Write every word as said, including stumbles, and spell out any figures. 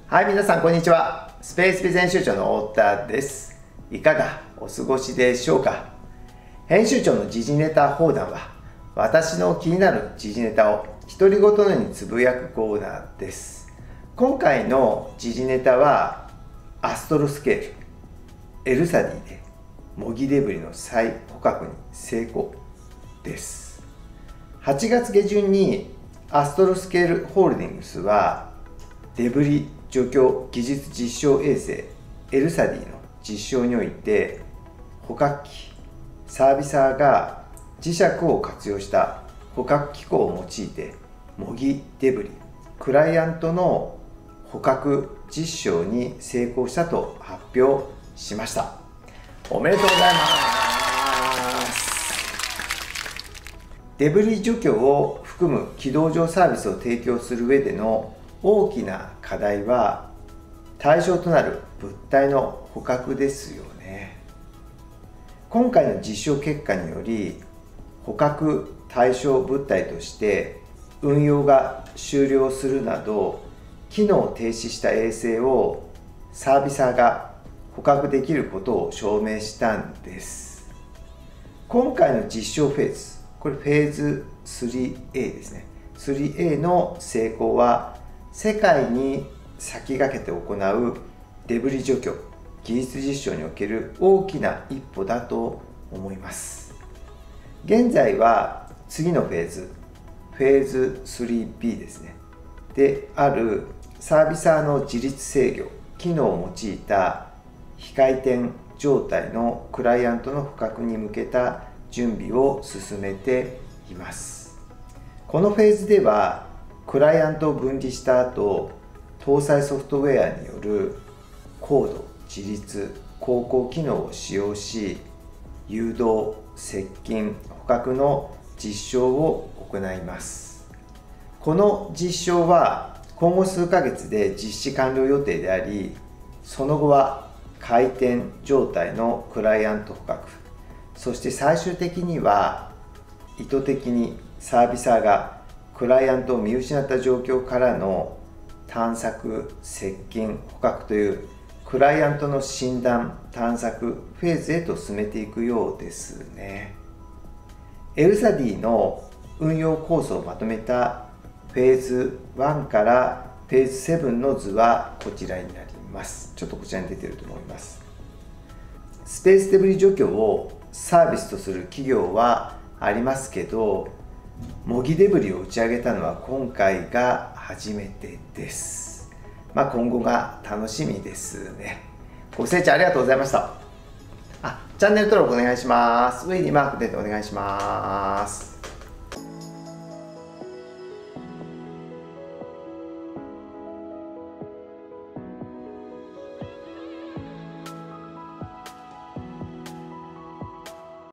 はい、皆さんこんにちは。スペースビ編集長の太田です。いかがお過ごしでしょうか。編集長の時事ネタ放談は、私の気になる時事ネタを独り言のようにつぶやくコーナーです。今回の時事ネタは、アストロスケール、エルサディで模擬デブリの再捕獲に成功です。はちがつ下旬にアストロスケールホールディングスは、デブリ除去技術実証衛星エルサディの実証において、捕獲器サービサーが磁石を活用した捕獲機構を用いて模擬デブリクライアントの捕獲実証に成功したと発表しました。おめでとうございます。デブリ除去を含む軌道上サービスを提供する上での大きな課題は対象となる物体の捕獲ですよね。今回の実証結果により、捕獲対象物体として運用が終了するなど機能停止した衛星をサービサーが捕獲できることを証明したんです。今回の実証フェーズ、これフェーズ スリーエー ですね。スリーエー の成功は世界に先駆けて行うデブリ除去技術実証における大きな一歩だと思います。現在は次のフェーズ、フェーズ スリービー ですね。であるサービサーの自律制御、機能を用いた非回転状態のクライアントの捕獲に向けた準備を進めています。このフェーズではクライアントを分離した後、搭載ソフトウェアによる高度、自律、航行機能を使用し、誘導、接近、捕獲の実証を行います。この実証は今後数ヶ月で実施完了予定であり、その後は回転状態のクライアント捕獲、そして最終的には意図的にサービサーがクライアントを見失った状況からの探索、接近、捕獲というクライアントの診断、探索フェーズへと進めていくようですね。エルサディの運用構想をまとめたフェーズワンからフェーズセブンの図はこちらになります。ちょっとこちらに出ていると思います。スペースデブリ除去をサービスとする企業はありますけど、模擬デブリを打ち上げたのは今回が初めてです。まあ今後が楽しみですね。ご清聴ありがとうございました。あ、チャンネル登録お願いします。上にマーク出てお願いします。